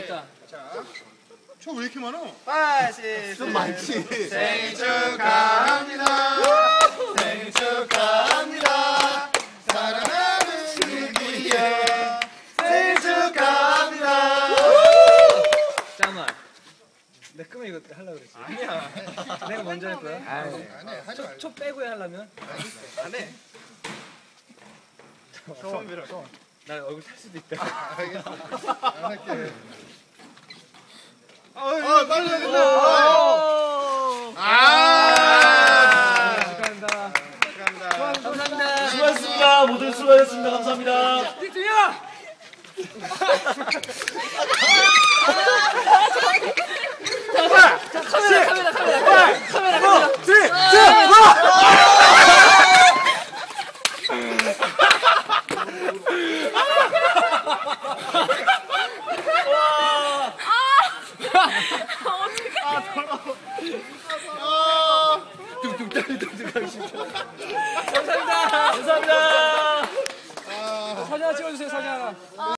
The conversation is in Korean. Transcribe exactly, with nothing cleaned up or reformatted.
맞다. 자, 저 왜 이렇게 많아? 빠시 좀 많지. 생일 축하합니다. 생일 축하합니다. 사랑하는 슬기야. 생일 축하합니다. 잠깐만. 내 끄면 이거 하려고 그랬어. 아니야. 내가 먼저 할 거야? 안 해, 하지 말고. 초 빼고 하려면? 안 해. 소원 빌어. 나 얼굴 탈 수도 있다. 알겠어. 안 할게. 아, 빨리 해. 해준다. 아. 축하한다. 축하합니다. 감사합니다. 수고하셨습니다. 모두 수고하셨습니다. 감사합니다. 빅준이야! 카메라, 카메라, 카메라, 카메라, 카메라. 감사합니다. 감사합니다. 사진 하나 찍어주세요, 사진 하나.